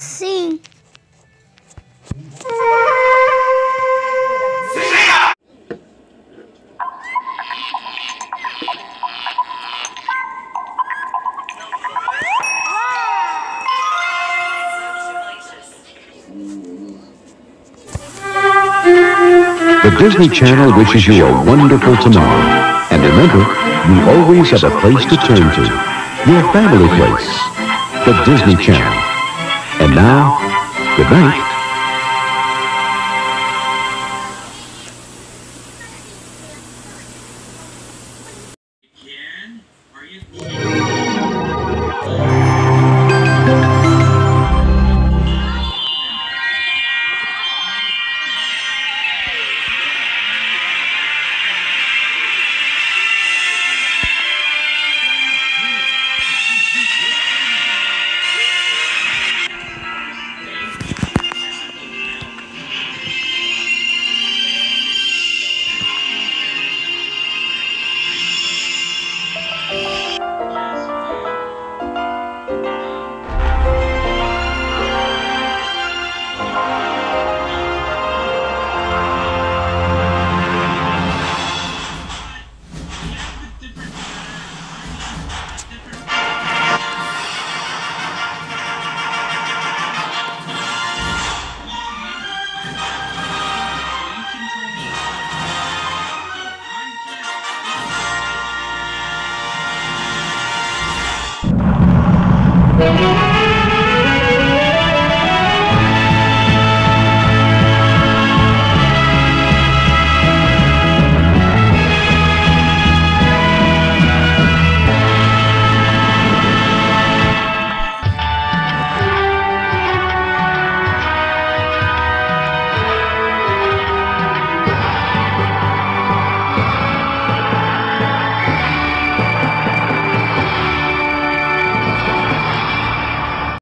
Sim. The Disney Channel wishes you a wonderful tomorrow. And remember, you always have a place to turn to. Your family place. The Disney Channel. And now, good night.